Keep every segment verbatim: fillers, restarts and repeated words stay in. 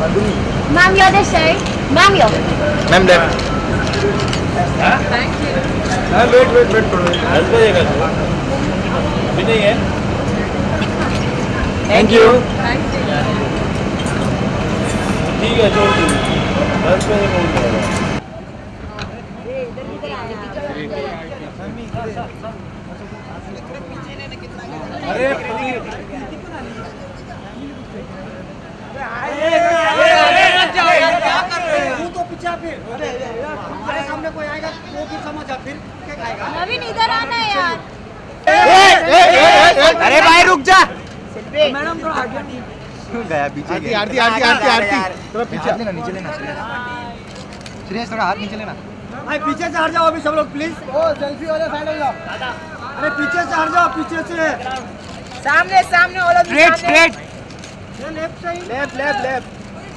Ma'am, you're this side. Ma'am, you're. Ma'am, left. Thank you. Wait, wait, wait. दस बजेगा तो अभी नहीं है. Thank you. Thank you. ठीक है, छोड़ दो. दस बजे पहुँच जाएगा. अरे हमारे सामने कोई आएगा वो भी समझ आ फिर क्या खाएगा। नवीन इधर आना है यार। अरे भाई रुक जा। मैडम थोड़ा आगे गया पीछे. आरती आरती आरती आरती आरती थोड़ा पीछे लेना, नीचे लेना. श्रेयस थोड़ा हाथ नीचे लेना. भाई पीछे से हट जाओ अभी सब लोग प्लीज। ओ सेल्फी वाले साइड हो जाओ. अरे पीछे से हट जाओ, पीछे से. सामने सामने वाला straight straight. Left side. Left left left.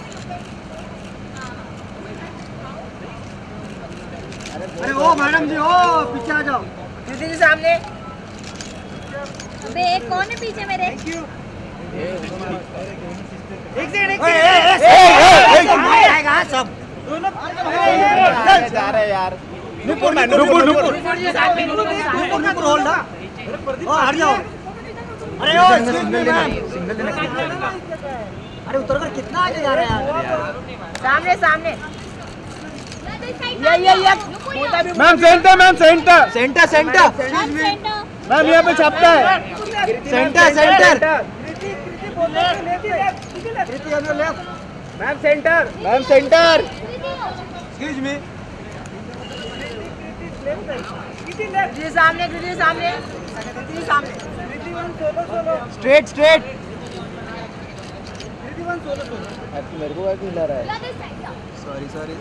अरे ओ मैडम जी ओ पीछे आ जाओ. दीदी जी सामने. अबे एक कौन है पीछे मेरे? Thank you. एक सेकंड एक सेकंड आएगा सब. जा रहे यार. नुपुर नुपुर नुपुर नुपुर नुपुर होल्ड. ओ हट जाओ. अरे ओ सिंगल लेना, सिंगल लेना. अरे उतर कर कितना आगे जा रहे हैं यार. सामने सामने. ये ये ये ma'am centre ma'am centre centre centre. Ma'am centre. Ma'am यहाँ पे छपता है centre centre. Ma'am centre ma'am centre. Excuse me. दीदी सामने दीदी सामने दीदी सामने. Straight straight. मेरे को कैसे हिला रहा है. Sorry sorry.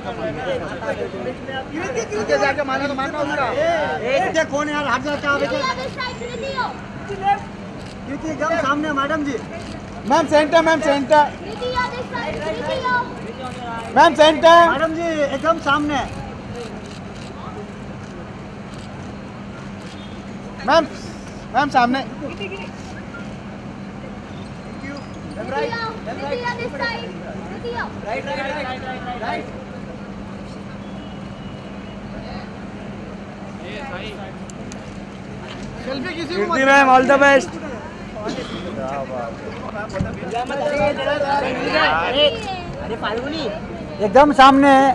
नीचे जाके माना तो मानना होगा. ए कौन यार हट जा. क्या क्योंकि एकदम सामने मैडम जी. Ma'am centre ma'am centre. Ma'am centre. Madam जी एकदम सामने. मैम मैम सामने. Right right right right. Selfie किसी को मत. Ma'am all the best. अरे फाल्गुनी एकदम सामने है.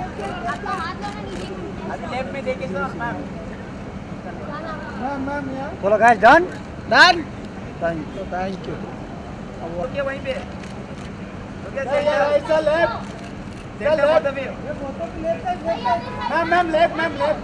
लेफ्ट में देखे तो मैम. मैम मैम यार. बोलो guys done done. Thank you thank you. Okay वहीं पे. Left left. Ma'am ma'am left ma'am left.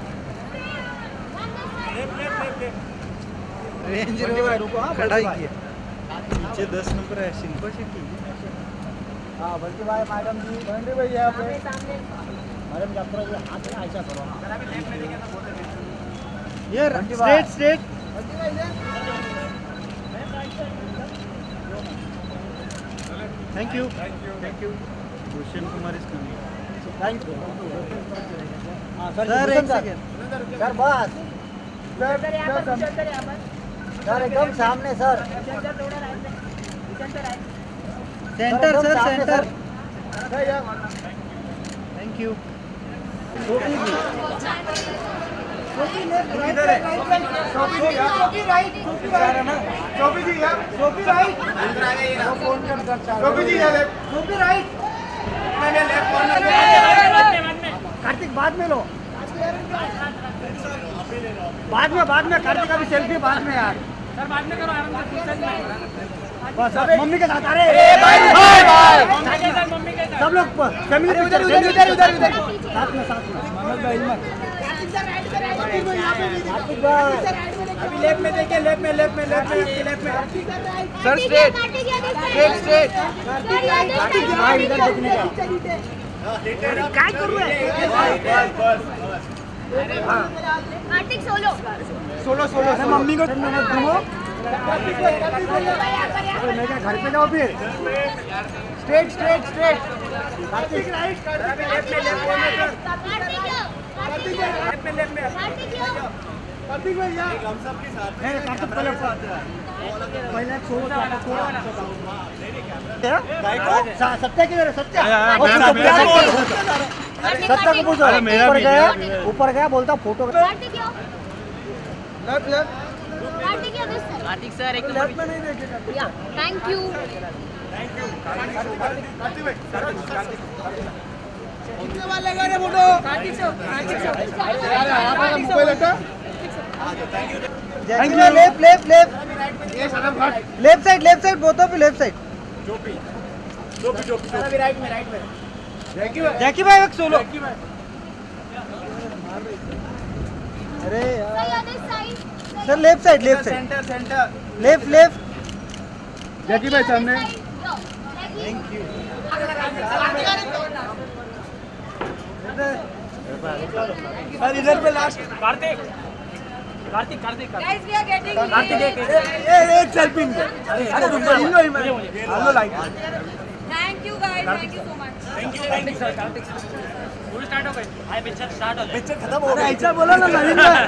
Range Rover खड़ा ही किया. नीचे दस नंबर है शिल्पा शेट्टी. हाँ बल्कि भाई मैडम जी बंडी भाई यहाँ पे. सामने मैडम जब तक ये हाथ में ऐसा करो. जरा भी लेफ्ट में देखे तो बोलते हैं. ये straight straight. Thank you thank you. Bhushan Kumar is coming. Thank you. हाँ सर सर एक सर सेकंड. सर बस. चल यहाँ पर चल यहाँ पर. सर एकदम सामने सर. चल थोड़ा राइट में. चल right. Centre sir centre. Thank you. इधर है. शॉपी जी शॉपी राइट. शॉपी जी यार. शॉपी राइट. फोन कर शॉपी जी यार. शॉपी राइट. मैंने लेफ्ट कॉर्नर. कार्तिक बाद में लो. बाद में बाद में कार्तिक का भी सेल्फी बाद में यार. सर बाद में करो आराम से. बस मम्मी के साथ. अरे बाय बाय. मम्मी के साथ सब लोग फैमिली उधर उधर उधर उधर उधर साथ में साथ में. मनोज भाई हिम्मत. अभी लेफ्ट में देखिए. लेफ्ट में लेफ्ट में लेफ्ट में लेफ्ट में. Sir straight straight straight. भाई इधर देखने का. क्या कर रहे हैं. Kartik solo solo solo. Mummy को घूमो. मैं क्या घर पे जाओ फिर. Straight straight straight. Kartik right. Left में लेफ्ट में कार्तिक लेफ्ट में लेफ्ट में. कार्तिक भैया हम सब के साथ हैं कार्तिक पहले पहले छोड़ गाय को सत्या किधर है सत्या सत्या को पूछो ऊपर गया ऊपर गया बोलता photo Kartik yo left left Kartik yo this side Kartik sir एक लेफ्ट में नहीं देखेगा या थैंक यू कार्तिक भाई कितने बार लगा रे photo Kartik sir Kartik sir यार आपका मोबाइल हटा thank you left left left ये सनम घाट left side left side both of left side जोपी जोपी जोपी अभी राइट में राइट में जैकी भाई जैकी भाई एक सोलो जैकी भाई अरे यार sir yo this side sir left side left side centre centre left left Jackie भाई सामने थैंक यू सर इधर पे last Kartik Kartik Kartik guys we are getting Kartik एक ए एक सेल्फी अरे अरे रुक जा इन लो मैं hello like thank you guys thank you so much thank you Kartik sir Kartik sir पूरी स्टार्ट हो गई हाय पिक्चर स्टार्ट हो गई पिक्चर खत्म हो गया ऐसा बोला ना नवीन भाई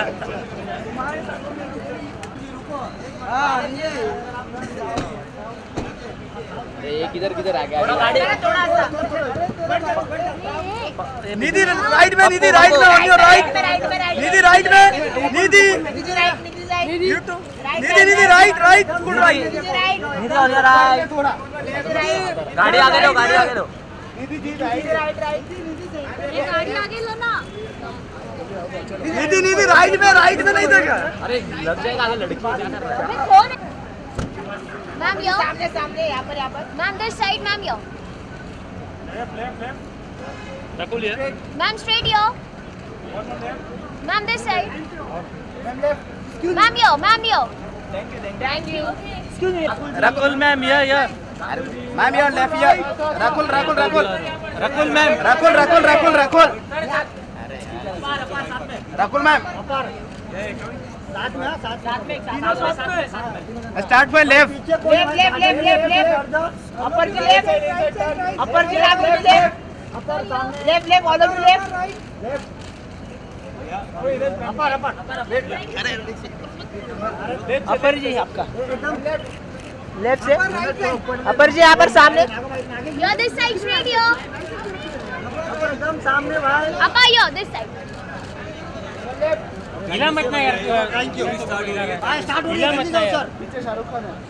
हां ये ये किधर किधर आ गया गाड़ी थोड़ा सा निधि राइट में निधि राइट में ऑन योर राइट राइट में राइट निधि राइट में Nidhi Nidhi right Nidhi right Nidhi Nidhi right right good right Nidhi right Nidhi on your right थोड़ा गाड़ी आगे लो गाड़ी आगे लो Nidhi ji right right right ये गाड़ी आगे लो ना निधि निधि राइट में राइट में नहीं देखा अरे लग जाएगा आगे लड़की क्या कर रहा है अबे कौन है मैम यो सामने सामने यहाँ पर यहाँ पर ma'am this side ma'am yo Rakul ये ma'am straight yo ma'am this side ma'am yo ma'am yo thank you Rakul ma'am ये ये ma'am your left here Rakul Rakul Rakul Rakul ma'am Rakul Rakul Rakul Rakul Rakul ma'am साथ में साथ साथ में साथ में start by left left left left left left upper से लेफ्ट अपर से left left left left all of left upper upper upper जी आपका लेफ्ट से अपर जी यहाँ पर सामने yo this side straight yo एकदम सामने भाई अपर यो दिस साइड गिला मत ना यार थैंक यू स्टार्ट हो गिला मत ना यार पीछे शाहरुख खान है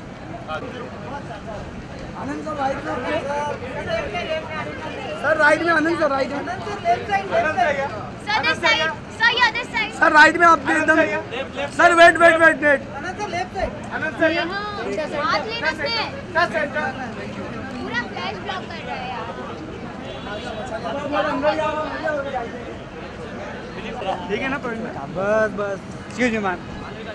आनंद सर राइट में सर राइट में आनंद सर राइट में sir this side sir yo this side sir right में आप एकदम sir wait wait wait wait हाथ लेना से पूरा फ्लैश ब्लॉक कर रहा है यार ठीक है ना प्रवीण बस बस एक्सक्यूज मी मैम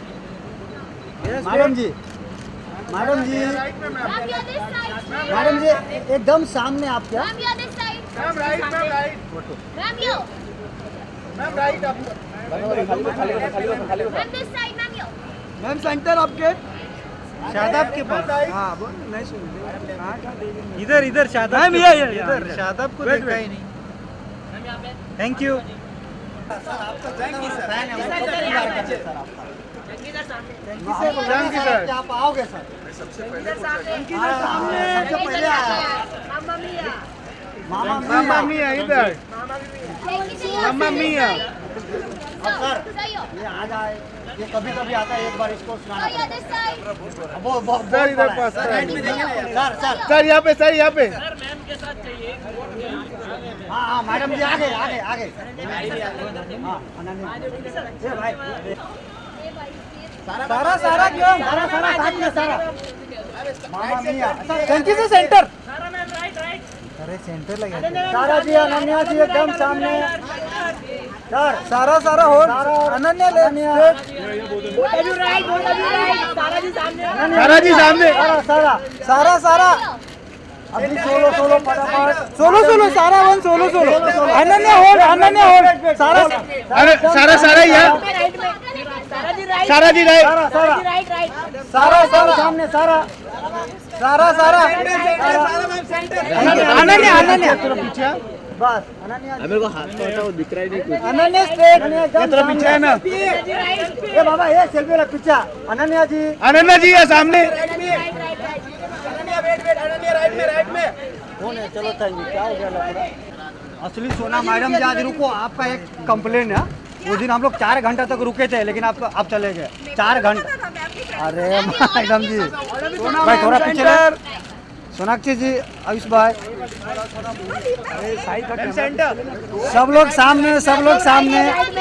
मैडम जी मैडम जी ma'am yo this side madam जी एकदम सामने आप क्या ma'am yo this side ma'am right ma'am right ma'am yo ma'am right आप ma'am this side ma'am yo ma'am centre आपके शादाब के पास हाँ बोल नहीं सुन इधर इधर शादाब मैम के ये पास। ये इधर इधर शादाब को Wait, देखा wait. ही नहीं thank you thank you sir आप आओगे सर सबसे पहले सबसे पहले आया मामा मामा मिया इधर मामा मिया सर सर यो ये आ जाए ये कभी कभी आता है एक बार इसको सुनाना सर यो दिस साइड वो बहुत सर इधर बड़ा है। पास सर सर सर सर यहाँ पे सर यहाँ पे मैम के साथ चाहिए हाँ हाँ मैडम जी आगे आगे आगे हाँ अनन्या ये भाई सारा सारा क्यों सारा सारा साथ में सारा मामा मिया thank you centre Sara ma'am right right अरे सेंटर लगे सारा जी अनन्या जी एकदम सामने सर सारा सारा हो अनन्या ले सारा जी सामने सारा सारा सारा सारा अभी सोलो सोलो फटाफट solo solo Sara one solo solo Ananya hold Ananya hold Sara अरे सारा सारा यहाँ सारा जी राइट सारा सारा सारा सारा सामने सारा सारा सारा अनन्या अनन्या पीछे बस अनन्या जी। मेरे को हाथ का वो दिख रहा ही नहीं कुछ। अनन्या स्ट्रेट ये थोड़ा पीछे है ना। ये बाबा ये सेल्फी वाला पीछे अनन्या जी। अनन्या जी है सामने। Ananya wait wait Ananya right में राइट में कौन है? चलो थैंक यू। क्या हो गया लफड़ा? असली सोना मैडम जी आज रुको, आपका एक कंप्लेन है। उस दिन हम लोग चार घंटा तक रुके थे लेकिन आप आप चले गए चार घंटा। अरे मैडम जी भाई थोड़ा पीछे रह। सोनाक्षी जी, आयुष भाई, सब लोग सामने, सब लोग सामने।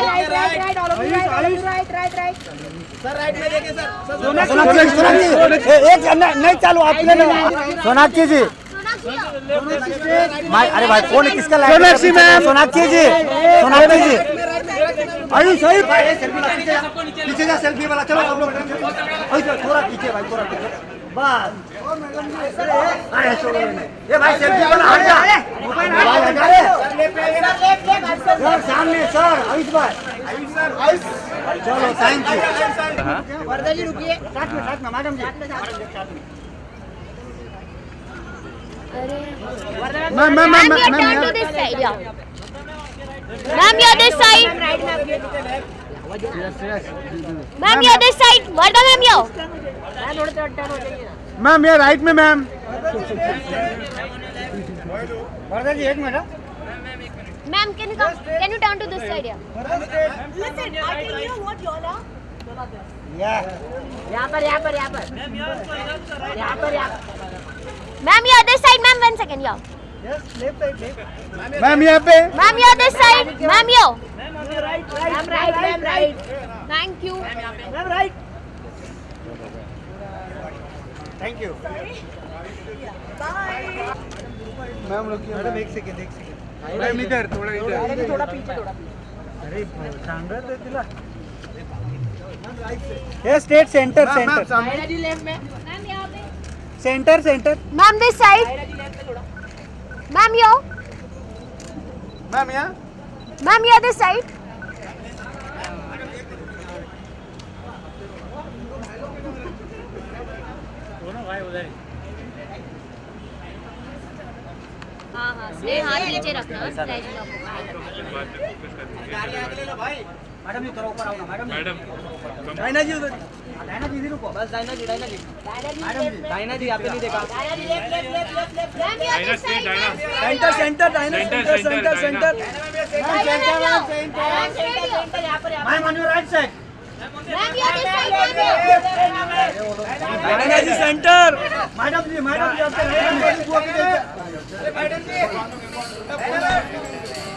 सर राइट में देखिए सर सोनाक्षी सोनाक्षी एक नहीं चालू आप सोनाक्षी जी। अरे भाई कौन है? किसका लाइट? सोनाक्षी मैम। सोनाक्षी जी, सोनाक्षी जी, आयुष आयुष भाई पीछे जा सेल्फी वाला। चलो आप लोग थोड़ा पीछे भाई, थोड़ा पीछे बस। अरे छोड़ो ये भाई सेल्फी वाला हट जा। मोबाइल हटा रे सर सामने। सर आयुष भाई चलो थैंक यू। वर्धा जी रुकिए। साथ में साथ में मैडम जी। Ma'am ma'am Ma'am, ma'am your turn to this side, yeah. Ma'am, you're this side. Ma'am, you're this side. Vardha, ma'am, yo. Ma'am ये राइट में मैम। वर्धा जी एक minute. Ma'am, can you come? Can you turn to this side, yeah? Listen, I can hear what y'all are. या यहाँ पर यहाँ पर यहाँ पर यहाँ पर यहाँ पर Ma'am, you're this side. Ma'am, one second, yeah. Yes left side left. Ma'am यहाँ पे। Ma'am, you're this side. Ma'am, yo. Ma'am right ma'am right Thank you. Ma'am right. Thank you ma'am रुकिए। मैडम एक second एक second. Ma'am इधर थोड़ा इधर। थोड़ा पीछे थोड़ा पीछे। अरे सांग रहे थे तिला। ये straight centre ma'am ma'am centre सामने। आयरा जी लेफ्ट में। Ma'am, यहाँ पे. Centre centre. Ma'am, this side. Aayra ji left में थोड़ा। Ma'am, yo. मैम यहाँ। Ma'am, you're this side. हाँ हाँ स्नेह हाथ नीचे रखना स्नेह जी मैडम जी थोड़ा ऊपर आओ ना मैडम। मैडम डायना जी उधर। डायना जी इधर रुको बस। Diana ji Diana ji madam जी डायना जी यहाँ पे नहीं देखा। Aayra ji left left left left left. Ma'am, you're this side. Centre centre Diana centre centre centre. Centre centre यहाँ पर यहाँ ma'am on your right side. Ma'am, you're this side. Ma'am, yo. Diana ji centre. Madam जी madam जी आपके right में। Madam जी